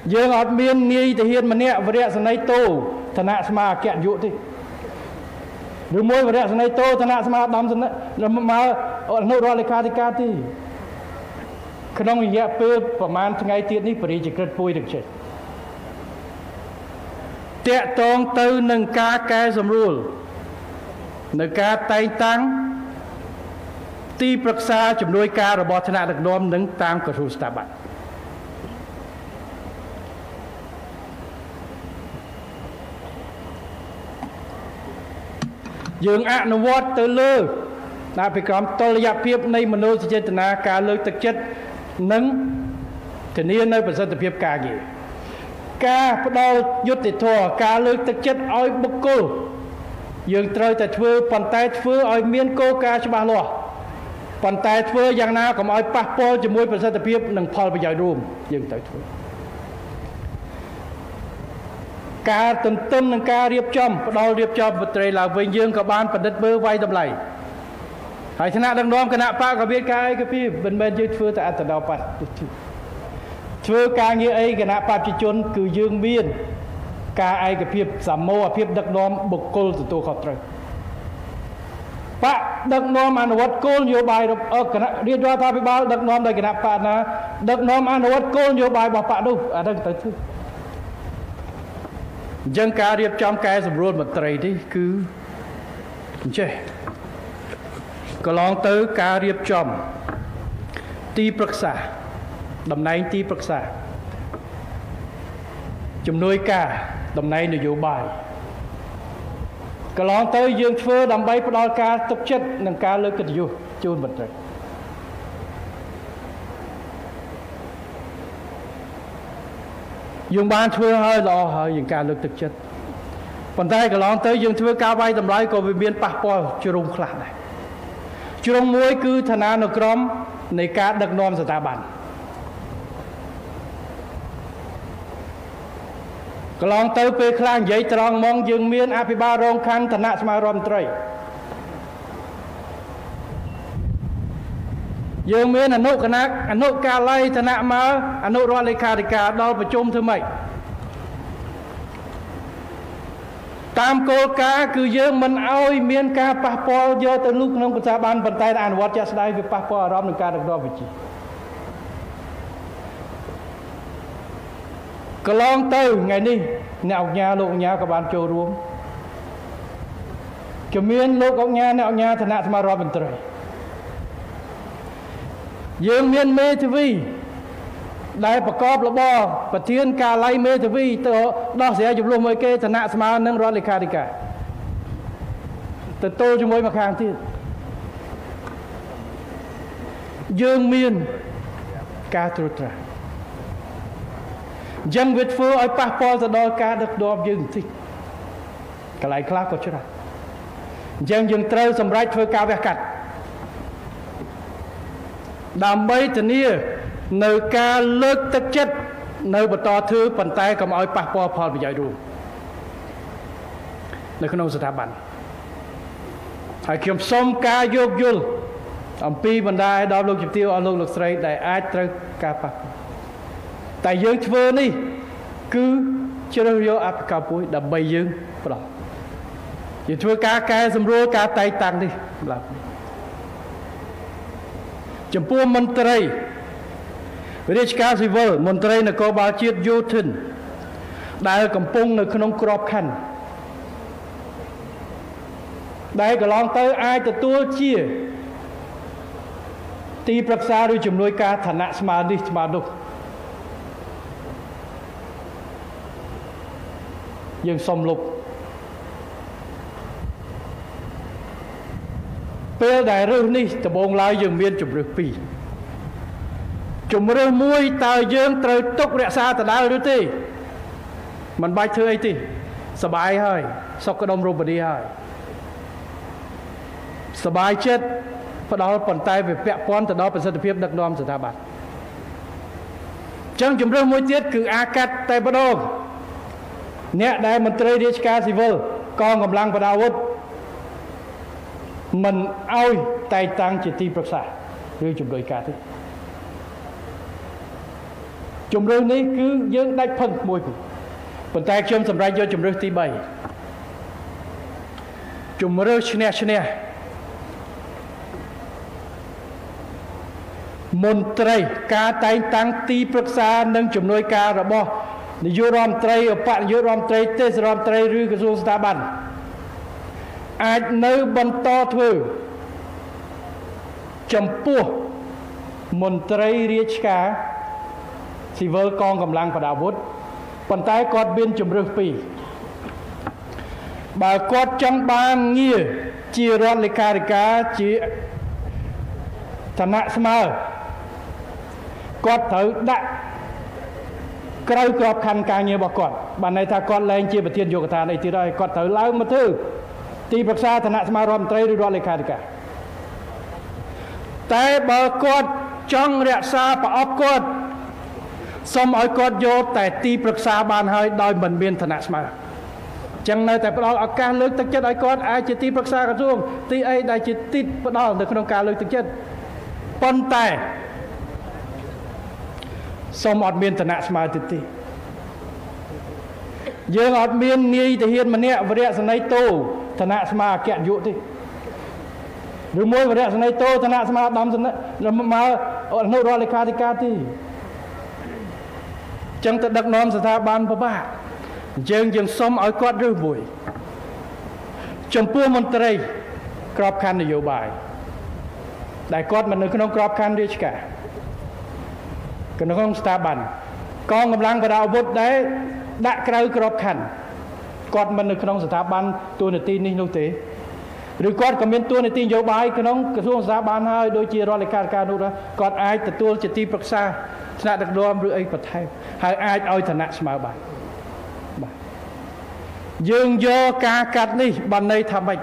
dương ọt miên nghi thể hiện mà nẹ và rẹ sân ấy tô thần hạ mà kẹn dụ thì rồi môi và rẹ sân ấy tô thần hạ mà đâm sân ấy mà nô rõ lê khá thì cá thì khả năng mình dẹp bơ và màn ngay tiết ní bởi chỉ kết bôi được chết tệ tông tư nâng ca cái dùm rùa nâng ca tay tăng ti bậc xa chùm đôi ca rồi bỏ thân hạ được đom nâng tam cơ rùa stạ bạn dương ạ nô vọt tư lư đã phải cầm tôi là phiếp này mà nô sẽ chết nà ca lư thực chất nâng thì niên nơi bản thân tập hiệp ca gì ca bắt đầu dứt thì thua ca lư thực chất oi bốc cô dương trời tại thưa bàn tay thưa oi miên cô ca cho bà lo bàn tay thưaយ៉ាងណាក៏ឲ្យប៉ះពាល់ជាមួយប្រសិទ្ធភាពនិងផលប្រយោជន៍រួមយើងទៅធ្វើការទន្ទឹមនឹងការរៀបចំផ្ដល់រៀបចំមន្ត្រីឡើងវិញយើងក៏បានប្រឌិតមើលវាយតម្លៃហើយថ្នាក់ដឹកនាំគណៈបកក៏មានការអីក៏ពីមិនមែនយើងធ្វើតែអត្តដោបត្តធ្វើការងារអីគណៈបព្វជិជនគឺយើងមានការឯកភាពសមោភាពដឹកនាំបុគ្គលទទួលខុសត្រូវបកដឹកនាំអនុវត្តគោលនយោបាយគណៈរាជរដ្ឋាភិបាលដឹកនាំដោយគណៈបកណាដឹកនាំអនុវត្តគោលនយោបាយរបស់បកនោះអាហ្នឹងទៅធ្វើអញ្ចឹងការរៀបចំកែសម្រួលមន្ត្រីនេះគឺអញ្ចេះកន្លងទៅការរៀបចំទីប្រឹក្សាតំណែងទីប្រឹក្សាជំនួយការតំណែងនយោបាយកន្លងទៅយើងធ្វើដើម្បីផ្ដល់ការទុកចិត្តនិងការលើកកិត្តិយសជូនមន្ត្រីយើងបានធ្វើហើយល្អហើយយើងការលើកទឹកចិត្តប៉ុន្តែកន្លងទៅយើងធ្វើការវាយតម្លៃក៏វាមានប៉ះពាល់ជ្រុងខ្លះដែរជ្រុងមួយគឺឋានានុក្រមនៃការដឹកនាំស្ថាប័នកន្លងទៅពេលខ្លះនិយាយត្រង់ហ្មងយើងមានអភិបាលរងខណ្ឌឋានៈសមាគមរដ្ឋមន្ត្រីយើងមានអនុគណៈអនុកាល័យឋានៈមកអនុរដ្ឋលេខាធិការដល់ប្រជុំធ្វើម៉េចតាមគោលការណ៍គឺយើងមិនអោយមានការប៉ះពាល់យកទៅលុបក្នុងស្ថាប័នប៉ុន្តែអនុវត្តជាក់ស្ដែងវាប៉ះពាល់អារម្មណ៍នឹងការដឹកនាំវិជ្ជាកន្លងទៅថ្ងៃនេះអ្នកអង្គការលោកអង្គការក៏បានចូលរួមជំនាញលោកអង្គការអ្នកអង្គការឋានៈសមាគមរដ្ឋមន្ត្រីយើងមានមេធាវីដែលប្រកបរបរប្រធានកាល័យមេធាវីទៅដោះស្រាយចំនួនមួយគេឋានៈស្មើនឹងរដ្ឋលេខាធិការទៅទល់ជាមួយមកខាងទៀតយើងមានការត្រួតត្រាអញ្ចឹងវាធ្វើឲ្យប៉ះពាល់ទៅដល់ការដឹកនាំយើងបន្តិចកន្លែងខ្លះក៏ច្រើនអញ្ចឹងយើងត្រូវសម្រេចធ្វើការវះកាត់ដើម្បីធានានៅការលើកទឹកចិត្តនៅបន្តធ្វើប៉ុន្តែកុំឲ្យប៉ះពាល់ផលប្រយោជន៍រួមនៅក្នុងស្ថាប័នហើយខ្ញុំសូមការយោគយល់អំពីបណ្ដាដល់លោកជំទាវអស់លោកស្រីដែលអាចត្រូវការប៉ះពាល់តែយើងធ្វើនេះគឺជ្រើសយកអភិការពួយដើម្បីយើងផ្ដោតយើងធ្វើការកែសម្រួលការតែងតាំងនេះបាទចំពោះមន្ត្រីរាជការស៊ីវិលមន្ត្រីនគរបាលជាតិយោធិនដែលកំពុងនៅក្នុងក្របខ័ណ្ឌដែលកន្លងទៅអាចទទួលជាទីប្រឹក្សាឬជំនួយការឋានៈស្មើនេះស្មើនោះយើងសុំលុបពេលដែលរើសនេះដំបូងឡើយយើងមានជំរើសពីរជំរើសមួយតើយើងត្រូវទុករក្សាដដែលឬទេមិនបាច់ធ្វើអីទេសบายហើយសុខក្តុមរមនាហើយសบายចិត្តផ្ដល់ប៉ុន្តែវាពាក់ព័ន្ធទៅដល់ប្រសិទ្ធភាពដឹកនាំស្ថាប័នអញ្ចឹងជំរើសមួយទៀតគឺអាកាត់តែម្ដងអ្នកដែលមន្ត្រីរាជការស៊ីវិលកងកម្លាំងបដាវុធមិនអោយតែងតាំងជាទីប្រឹក្សាឬជំនួយការទេជំរឿនេះគឺយើងដាច់ផឹងមួយប៉ុន្តែខ្ញុំសម្រេចយកជំរឿទី3ជំរឿឈ្នះឈ្នះមន្ត្រីការតែងតាំងទីប្រឹក្សានិងជំនួយការរបស់នាយករដ្ឋមន្ត្រីឧបនាយករដ្ឋមន្ត្រីទេសរដ្ឋមន្ត្រីឬក្រសួងស្ថាប័នអាចនៅបន្តធ្វើចំពោះមន្ត្រីរាជការស៊ីវិលកងកម្លាំងប្រដាប់អាវុធប៉ុន្តែគាត់មានជំរើសពីរបើគាត់ចង់បានងារជារដ្ឋលេខាធិការជាឋានៈស្មើគាត់ត្រូវដាក់ក្រៅក្របខ័ណ្ឌការងាររបស់គាត់បានន័យថាគាត់លែងជាប្រធានយុគឋានអីទៀតហើយគាត់ត្រូវឡើងមកធ្វើទីប្រឹក្សាឋានៈស្មើរដ្ឋមន្ត្រីឬរដ្ឋលេខាធិការតែបើគាត់ចង់រក្សាប្រអប់គាត់សូមឲ្យគាត់យកតែទីប្រឹក្សាបានហើយដោយមិនមានឋានៈស្មើចឹងនៅតែផ្ដល់ឱកាសលើកទឹកចិត្តឲ្យគាត់អាចជាទីប្រឹក្សាក្រសួងទីអីដែលជាទីផ្ដល់នៅក្នុងការលើកទឹកចិត្តប៉ុន្តែសូមអត់មានឋានៈស្មើទៀតទេយើងអត់មាននាយទាហានម្នាក់វរៈសេនីយ៍តូឋានៈស្មើអគ្គនាយកទេឬមួយវរៈសេនីយ៍តូឋានៈស្មើឧត្តមសេនីយ៍មកអនុរដ្ឋលេខាធិការទេចឹងទៅដឹកនាំស្ថាប័នពិបាកយើងសុំឲ្យគាត់រើសមួយចំពោះមន្ត្រីក្របខ័ណ្ឌនយោបាយដែលគាត់មិននៅក្នុងក្របខ័ណ្ឌរាជការក្នុងស្ថាប័នកងកម្លាំងប្រដាប់អាវុធដែលដាក់ក្រៅក្របខ័ណ្ឌគាត់មិននៅក្នុងស្ថាប័នតួនាទីនេះនោះទេឬគាត់ក៏មានតួនាទីនយោបាយក្នុងក្រសួងស្ថាប័នហើយដូចជារដ្ឋលេខាធិការនោះគាត់អាចទទួលជាទីប្រឹក្សាថ្នាក់ដឹកនាំឬអីបន្ថែមហើយអាចឲ្យឋានៈស្មើបានបាទយើងយកការកាត់នេះបានន័យថាម៉េច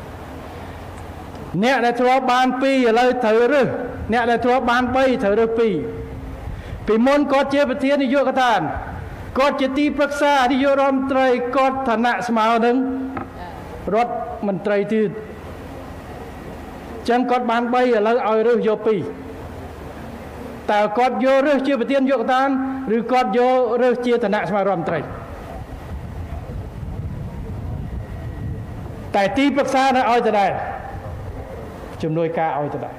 អ្នកដែលធ្លាប់បាន2ឥឡូវត្រូវរើសអ្នកដែលធ្លាប់បាន3ត្រូវរើស2ពីមុនគាត់ជាប្រធាននាយកដ្ឋានគាត់ជាទីប្រឹក្សានាយករដ្ឋមន្ត្រីគាត់ឋានៈស្មើនឹងរដ្ឋមន្ត្រីទៀតចឹងគាត់បាន3ឥឡូវឲ្យរើសយក2តើគាត់យករើសជាប្រធាននាយកដ្ឋានឬគាត់យករើសជាឋានៈស្មើរដ្ឋមន្ត្រីតែទីប្រឹក្សានៅឲ្យទៅដែរជំនួយការឲ្យទៅដែរ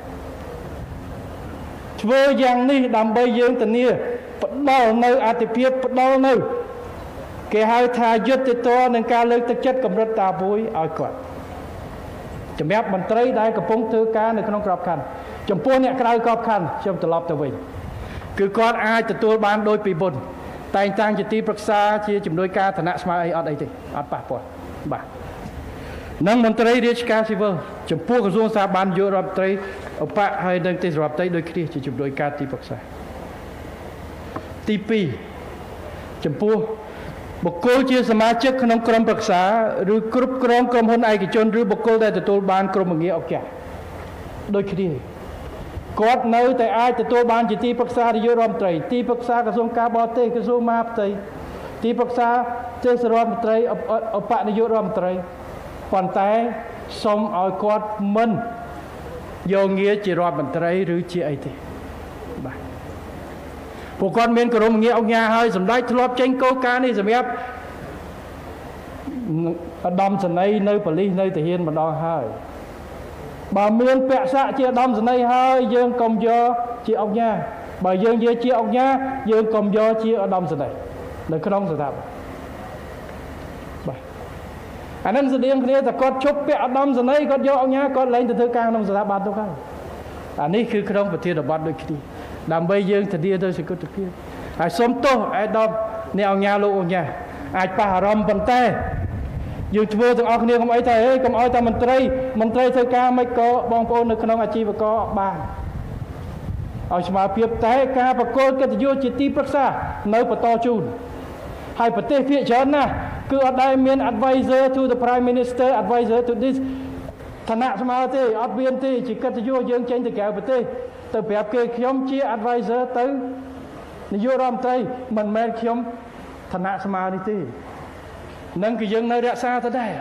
ធ្វើយ៉ាងនេះដើម្បីយើងធានាផ្ដល់នៅអធិភាពផ្ដល់នៅគេហៅថាយុត្តិធម៌នឹងការលើកទឹកចិត្តកម្រិតតាមួយឲ្យគាត់សម្រាប់មន្ត្រីដែលកំពុងធ្វើការនៅក្នុងក្របខ័ណ្ឌចំពោះអ្នកក្រៅក្របខ័ណ្ឌខ្ញុំត្រឡប់ទៅវិញគឺគាត់អាចទទួលបានដោយពីមុនតែងតាំងជាទីប្រឹក្សាជាជំនួយការឋានៈស្មើអីអត់អីទេអត់ប៉ះពាល់បាទនិងមន្ត្រីរាជការស៊ីវិលចំពោះក្រសួងស្ថាប័នយុរដ្ឋមន្ត្រីឧបហើយនិងទេសរដ្ឋមន្ត្រីដូចគ្នាជាជំនួយការទីប្រឹក្សាទី2ចំពោះបុគ្គលជាសមាជិកក្នុងក្រុមប្រឹក្សាឬគ្រប់គ្រងក្រុមហ៊ុនឯកជនឬបុគ្គលដែលទទួលបានក្រុមងារអង្គការដូចគ្នាគាត់នៅតែអាចទទួលបានជាទីប្រឹក្សានាយករដ្ឋមន្ត្រីទីប្រឹក្សាក្រសួងការបរទេសក្រសួងមហាផ្ទៃទីប្រឹក្សាទេសរដ្ឋមន្ត្រីឧបនាយករដ្ឋមន្ត្រីប៉ុន្តែសូមឲ្យគាត់មិនយកងារជារដ្ឋមន្ត្រីឬជាអីទេបាទពួកគាត់មានក្រុមងារអង្គការហើយសម្ដេចធ្លាប់ចេញគោលការណ៍នេះសម្រាប់ឧត្តមសេនីយ៍នៅប៉ូលីសនៅទាហានម្ដងហើយបើមានពាក់ស័ក្តិជាឧត្តមសេនីយ៍ហើយយើងកុំយកជាអង្គការបើយើងយកជាអង្គការយើងកុំយកជាឧត្តមសេនីយ៍នៅក្នុងស្ថាប័នបាទអានឹងស្តៀងគ្នាតែគាត់ជប់ពាក់ឧត្តមសេនីយ៍គាត់យកអង្គការគាត់លែងទៅធ្វើការក្នុងស្ថាប័នទៅហើយអានេះគឺក្នុងប្រធានបទដូចគ្នាដើម្បីយើងធានាទៅសុខភាពហើយសូមទោសឯកឧត្តមអ្នកអង្គការលោកអង្គការអាចប៉ះអារម្មណ៍ប៉ុន្តែយើងធ្វើទាំងអស់គ្នាកុំអីតែកុំឲ្យតែមន្ត្រីធ្វើការមិនក៏បងប្អូននៅក្នុងអាជីវករបានឲ្យស្មារតីតែការប្រកល់កិត្តិយសជាទីប្រឹក្សានៅបន្តជូនហើយប្រទេសភាគច្រើនណាស់គឺអត់ដែលមាន advisor to the prime minister advisor to this ឋានៈស្មើទេអត់មានទេជាកិត្តិយសយើងចេញទៅក្រៅប្រទេសទៅប្រាប់គេខ្ញុំជា advisor ទៅនាយករដ្ឋមន្ត្រីមិនមែនខ្ញុំឋានៈស្មើនេះទេនឹងគឺយើងនៅរក្សាទៅដែរ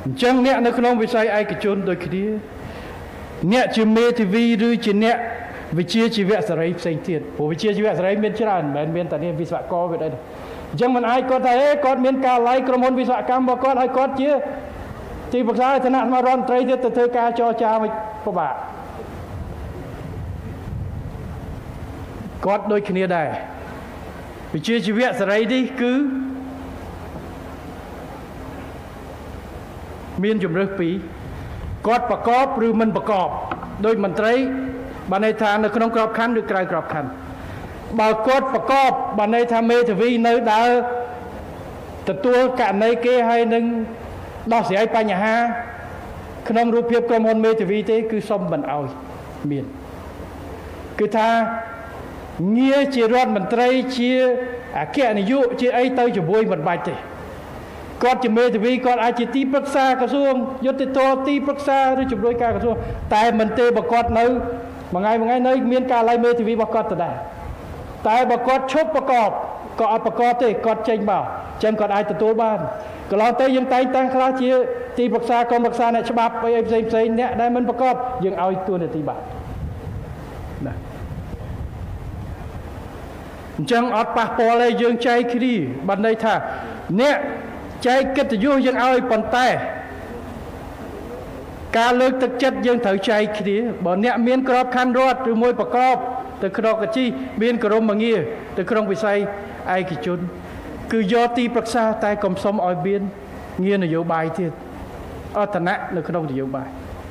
ចឹងអ្នកនៅក្នុងវិស័យឯកជនដូចគ្នាអ្នកជាមេធាវីឬជាអ្នកវិជ្ជាជីវៈសេរីផ្សេងទៀតព្រោះវិជ្ជាជីវៈសេរីមានច្រើនមិនមែនមានតែនេះវិស្វករវាអីទេអញ្ចឹងមិនអាចគាត់ថាគាត់មានការឡាយក្រុមហ៊ុនវិស្វកម្មរបស់គាត់ហើយគាត់ជាទីប្រឹក្សាឋានៈរដ្ឋមន្ត្រីទៀតទៅធ្វើការចរចាមិនពិបាកគាត់ដូចគ្នាដែរវិជ្ជាជីវៈសេរីនេះគឺមានជំរើសពីរគាត់ប្រកបឬមិនប្រកបដោយមន្ត្រីបានន័យថានៅក្នុងក្របខ័ណ្ឌឬក្រៅក្របខ័ណ្ឌបើគាត់ប្រកបបានន័យថាមេធាវីនៅដើរទទួលករណីគេហើយនឹងដោះស្រាយបញ្ហាក្នុងរូបភាពក្រុមហ៊ុនមេធាវីទេគឺសុំមិនអោយមានគឺថាងារជារដ្ឋមន្ត្រីជាអគ្គនាយកជាអីទៅជាមួយមិនបាច់ទេគាត់ជាមេធាវីគាត់អាចជាទីប្រឹក្សាក្រសួងយុតិធម៌ទីប្រឹក្សាឬជំនួយការក្រសួងតែមិនទេបើគាត់នៅមួយថ្ងៃនៅមានការឡាយមេធាវីរបស់គាត់ទៅដែរតែបើគាត់ឈប់ប្រកបក៏អត់ប្រកបទេគាត់ចេញមកចឹងគាត់អាចទទួលបានកន្លងទៅយើងតែងតាំងខ្លះជាទីប្រឹក្សាកុំប្រឹក្សាអ្នកច្បាប់អីផ្សេងអ្នកដែលមិនប្រកបយើងឲ្យតួនាទីបានណាអញ្ចឹងអត់ប៉ះពាល់ទេយើងចែកគ្នាបានន័យថាអ្នកចែកកិត្តិយសយើងឲ្យប៉ុន្តែការលើកទឹកចិត្តយើងត្រូវចែកគ្នាបើអ្នកមានក្របខ័ណ្ឌរដ្ឋឬមួយប្រកបទៅក្នុងកជីមានក្រមងារទៅក្នុងវិស័យឯកជនគឺយកទីប្រឹក្សាតែកុំសុំឲ្យមានងារនយោបាយទៀតអត់ឋានៈនៅក្នុងនយោបាយ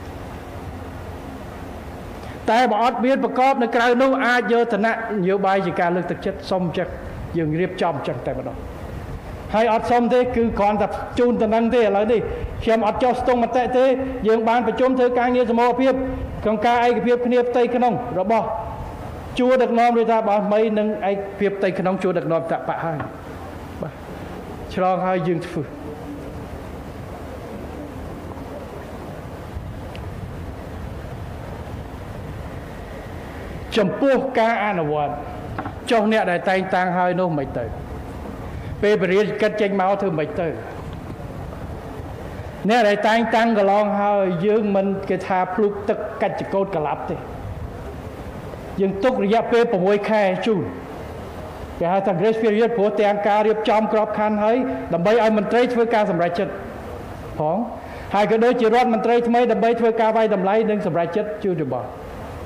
តែបើអត់មានប្រកបនៅក្រៅនោះអាចយកឋានៈនយោបាយជាការលើកទឹកចិត្តសុំចឹងយើងរៀបចំចឹងតែម្ដងហើយអត់សុំទេគឺគ្រាន់តែជូនតំណែងទេឥឡូវនេះខ្ញុំអត់ចោះស្ទង់មតិទេយើងបានប្រជុំធ្វើការងារសមរភាពក្នុងការឯកភាពគ្នាផ្ទៃក្នុងរបស់ជួរដឹកនាំឬថាបើមិននឹងឯកភាពផ្ទៃក្នុងជួរដឹកនាំតបៈហើយបាទឆ្លងហើយយើងធ្វើចំពោះការអនុវត្តចុះអ្នកដែលតែងតាំងហើយនោះមិនទៅពេលបរិយាកិច្ចចេញមកធ្វើមិនទៅអ្នកដែលតែងតាំងកន្លងហើយយើងមិនគេថាភ្លុកទឹកកាច់ចកោតកលាប់ទេយើងទុករយៈពេល6ខែជូនគេហៅថា grace period ព្រោះទាំងការរៀបចំក្របខ័ណ្ឌហើយដើម្បីឲ្យមន្ត្រីធ្វើការសម្រេចចិត្តផងហើយក៏ដូចជារដ្ឋមន្ត្រីថ្មីដើម្បីធ្វើការវាយតម្លៃនិងសម្រេចចិត្តជូនយោបល់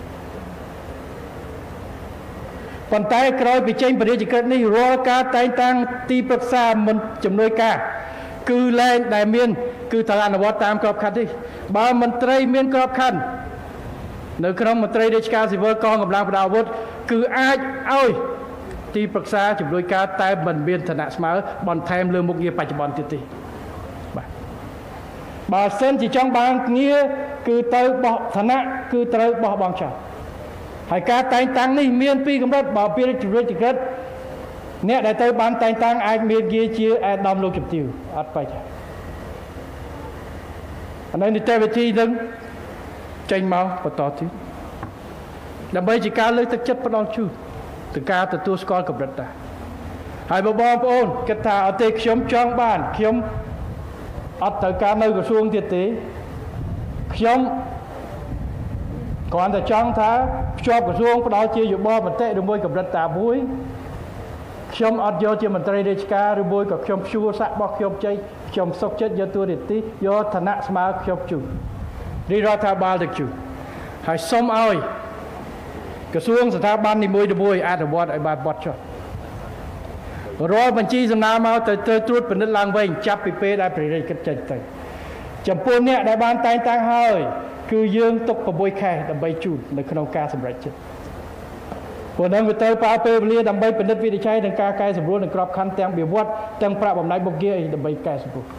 ប៉ុន្តែក្រោយពីចេញបរិយាកិច្ចនេះរាល់ការតែងតាំងទីប្រឹក្សាមិនជំនួយការគឺលែងដែលមានគឺត្រូវអនុវត្តតាមក្របខ័ណ្ឌនេះបើមន្ត្រីមានក្របខ័ណ្ឌនៅក្នុងមន្ត្រីរាជការស៊ីវិលកងកម្លាំងប្រដាប់អាវុធគឺអាចឲ្យទីប្រឹក្សាជំនួយការតែមិនមានឋានៈស្មើបន្ថែមលើមុខងារបច្ចុប្បន្នទៀតទេបាទបើសិនជាចង់បានងារគឺទៅបោះឋានៈគឺត្រូវបោះបង់ចោលហើយការតែងតាំងនេះមានពីរកម្រិតបើពីជំនួយកិច្ចអ្នកដែលទៅបានតែងតាំងអាចមានងារជាអាដាមលោកជំទាវអត់បាច់អានេះនីតិវិធីនឹងចេញមកបន្តទៀតដើម្បីជាការលើកទឹកចិត្តផ្ដល់ជូនទៅការទទួលស្គាល់កម្រិតដែរហើយបងប្អូនគិតថាអត់ទេខ្ញុំចង់បានខ្ញុំអត់ត្រូវការនៅក្រសួងទៀតទេខ្ញុំគ្រាន់តែចង់ថាភ្ជាប់ក្រសួងផ្ដល់ជាយោបល់មតិឬមួយកម្រិតតាមួយខ្ញុំអត់យកជាមន្ត្រីរាជការឬមួយក៏ខ្ញុំព្យួរសាក់របស់ខ្ញុំចេញខ្ញុំសុខចិត្តយកតួនាទីយកឋានៈស្មើខ្ញុំជូនរាជរដ្ឋាភិបាលទៅជូនហើយសូមឲ្យក្រសួងស្ថាប័ននីមួយៗអនុវត្តឲ្យបានបត់ចុះរាល់បញ្ជីសំណើមកទៅត្រួតពិនិត្យឡើងវិញចាប់ពីពេលដែលព្រះរាជកិច្ចចេញទៅចំពោះអ្នកដែលបានតែងតាំងហើយគឺយើងទុក6ខែដើម្បីជូននៅក្នុងការសម្រេចចិត្តព្រោះនឹងវាទៅប្រើពេលវេលាដើម្បីពិនិត្យវិនិច្ឆ័យនិងការកែសម្រួលនឹងក្របខ័ណ្ឌទាំងវិវត្តទាំងប្រាក់បំណាច់មុខងារអីដើម្បីកែសម្រួល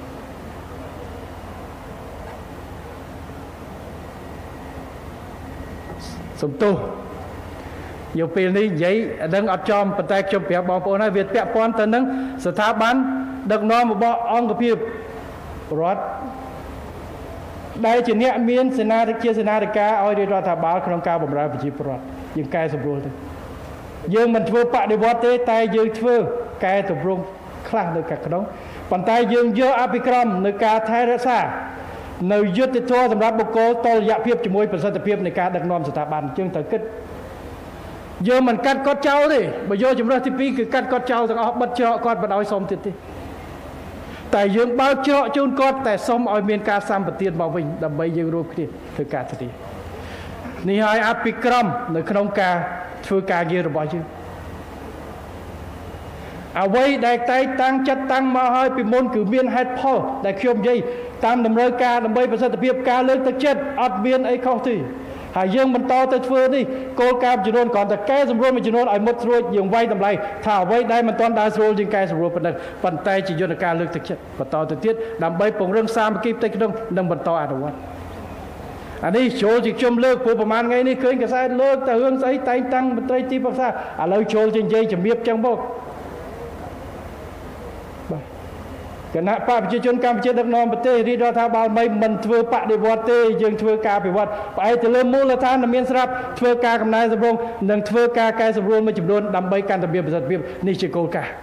សំទោសយកពេលនេះនិយាយដឹងអត់ចំប៉ុន្តែខ្ញុំប្រាប់បងប្អូនហើយវាពាក់ព័ន្ធទៅនឹងស្ថាប័នដឹកនាំរបស់អង្គភាពរដ្ឋដែលជាអ្នកមានសេនាធិការឲ្យរាជរដ្ឋាភិបាលក្នុងការបម្រើប្រជាពលរដ្ឋយើងកែសម្រួលទៅយើងមិនធ្វើបដិវត្តទេតែយើងធ្វើកែតម្រង់ខ្លះនៅខាងក្នុងប៉ុន្តែយើងយកអភិក្រមនៅការថែរក្សានៅយុទ្ធធម៌សម្រាប់បុគ្គលតលរយៈភាពជាមួយប្រសិទ្ធភាពនៃការដឹកនាំស្ថាប័នជាងត្រូវគិតយើងមិនកាត់គាត់ចោលទេបើយកជំរើសទី2គឺកាត់គាត់ចោលទាំងអស់បិទច្រកគាត់មិនឲ្យសុំទៀតទេតែយើងបើកច្រកជូនគាត់តែសុំឲ្យមានការសម្បទានមកវិញដើម្បីយើងរួមគ្នាធ្វើការធានានេះហើយអភិក្រមនៅក្នុងការធ្វើការងាររបស់យើងអ្វីដែលតែតាំងចិត្តតាំងមកហើយពីមុនគឺមានហេតុផលដែលខ្ញុំនិយាយតាមតម្រូវការដើម្បីប្រសិទ្ធភាពការលើកទឹកចិត្តអត់មានអីខុសទេហើយយើងបន្តទៅធ្វើនេះគោលការណ៍ចំនួនគ្រាន់តែកែសម្រួលមួយចំនួនឲ្យមុតស្រួចយើងវាយតម្លៃថាអ្វីដែលមិនទាន់ដើរស្រួលយើងកែសម្រួលប៉ុន្តែជាយន្តការលើកទឹកចិត្តបន្តទៅទៀតដើម្បីពង្រឹងសាមគ្គីផ្ទៃក្នុងនិងបន្តអនុវត្តអានេះចូលជាខ្ញុំលើកព្រោះប្រហែលថ្ងៃនេះឃើញកសែតលើកទៅរឿងស្អីតែងតាំងមន្ត្រីទីប្រឹក្សាឥឡូវចូលជានិយាយជំរាបចឹងមកគណៈបកប្រជាជនកម្ពុជាដឹកនាំប្រទេសរាជរដ្ឋាភិបាលមិនធ្វើបដិវត្តទេយើងធ្វើការអភិវឌ្ឍផ្អែកទៅលើមូលដ្ឋានដែលមានស្រាប់ធ្វើការកំណែសម្រុងនិងធ្វើការកែសម្រួលមួយចំនួនដើម្បីកាន់តែមានប្រសិទ្ធភាពនេះជាគោលការណ៍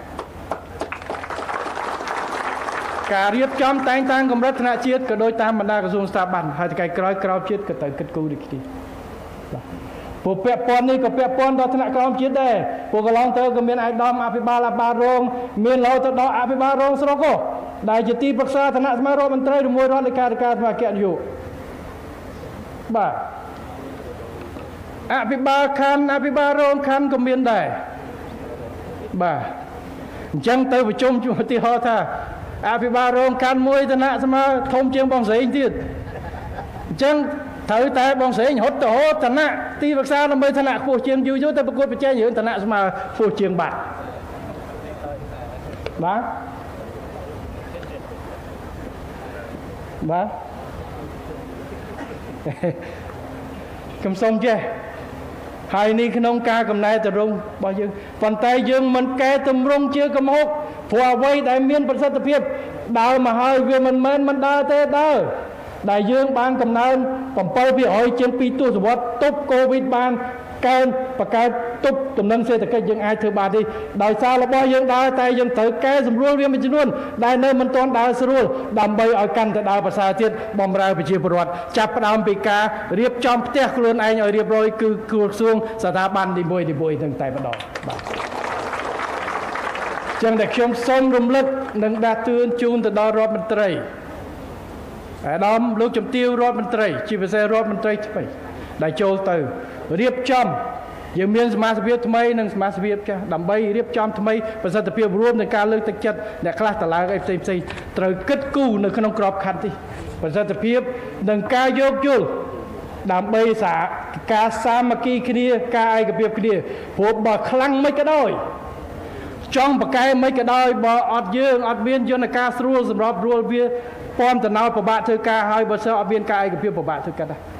ការរៀបចំតែងតាំងកម្រិតថ្នាក់ជាតិក៏ដូចតាមបណ្ដាក្រសួងស្ថាប័នហើយថ្ងៃក្រោយក្រោមជាតិក៏ត្រូវគិតគូរដូចគ្នាពួកពាក់ព័ន្ធនេះក៏ពាក់ព័ន្ធដល់ថ្នាក់ក្រោមជាតិដែរពួកកន្លងទៅក៏មានអាយដាមអភិបាលអបាលរងមានរហូតទៅដល់អភិបាលរងស្រុកដែលជាទីប្រឹក្សាឋានៈសមាជិករដ្ឋមន្ត្រីជាមួយរដ្ឋលេខាធិការសមាគមនយោបាយបាទអភិបាលខណ្ឌអភិបាលរងខណ្ឌក៏មានដែរបាទអញ្ចឹងទៅប្រជុំជួបឧទាហរណ៍ថាអភិបាលរងខណ្ឌមួយឋានៈស្មើធំជាងបងស្រីទៀតអញ្ចឹងត្រូវតែបងស្រីរត់ទៅហូតឋានៈទីប្រឹក្សាដើម្បីឋានៈខ្ពស់ជាងយូរទៅប្រកួតប្រជែងរឿងឋានៈស្មើខ្ពស់ជាងបាទបាទខ្ញុំសូមចេះហើយនេះក្នុងការកំណែទម្រង់របស់យើងប៉ុន្តែយើងមិនកែទម្រង់ជាកំហុសព្រោះអ្វីដែលមានប្រសិទ្ធភាពដើរមកហើយវាមិនមែនមិនដើរទេដើរដែលយើងបានកំណើន 7% ជាង2ទសវត្សរ៍ទប់កូវីដបានកែបង្កើតទប់ដំណឹងសេដ្ឋកិច្ចយើងអាចធ្វើបានទេដោយសាររបស់យើងដើរតែយើងត្រូវកែសម្រួលវាមួយចំនួនដែលនៅមិនទាន់ដើរស្រួលដើម្បីឲ្យកាន់តែដើរប្រសើរទៀតបម្រើប្រជាពលរដ្ឋចាប់ផ្ដើមពីការរៀបចំផ្ទះខ្លួនឯងឲ្យរៀបរយគឺក្រសួងស្ថាប័ននីមួយៗនឹងតែម្ដងបាទចឹងតែខ្ញុំសូមរំលឹកនិងដាស់តឿនជូនទៅដល់រដ្ឋមន្ត្រីអាដាមលោកជំទាវរដ្ឋមន្ត្រីជាពិសេសរដ្ឋមន្ត្រីថ្មីដែលចូលទៅរៀបចំយើងមានសមាជិកថ្មីនិងសមាជិកចាស់ដើម្បីរៀបចំថ្មីប្រសិទ្ធភាពរួមនៃការលើកទឹកចិត្តអ្នកខ្លះតឡើងអីផ្សេងត្រូវគិតគូរនៅក្នុងក្របខ័ណ្ឌនេះប្រសិទ្ធភាពនិងការយោគយល់ដើម្បីការសាមគ្គីគ្នាការឯកភាពគ្នាព្រោះបើខ្លាំងមិនក៏ដោយចង់ប្រកែមិនក៏ដោយបើអត់យើងអត់មានយន្តការស្រួលសម្រាប់រួលវាពំតំណោតពិបាកធ្វើការហើយបើសិនអត់មានការឯកភាពពិបាកធ្វើការដែរ